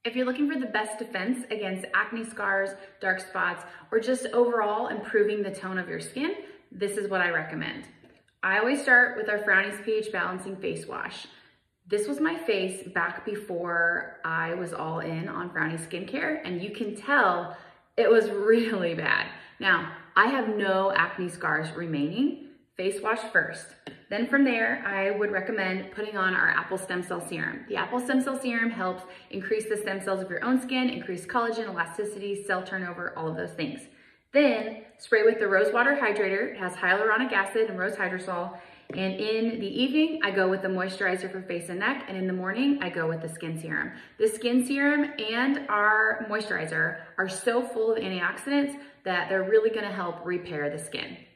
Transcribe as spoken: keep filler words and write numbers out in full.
If you're looking for the best defense against acne scars, dark spots, or just overall improving the tone of your skin, this is what I recommend. I always start with our Frownies pH Balancing Face Wash. This was my face back before I was all in on Frownies skincare, and you can tell it was really bad. Now, I have no acne scars remaining. Face wash first. Then from there, I would recommend putting on our apple stem cell serum. The apple stem cell serum helps increase the stem cells of your own skin, increase collagen, elasticity, cell turnover, all of those things. Then spray with the rose water hydrator. It has hyaluronic acid and rose hydrosol. And in the evening, I go with the moisturizer for face and neck. And in the morning, I go with the skin serum. The skin serum and our moisturizer are so full of antioxidants that they're really gonna help repair the skin.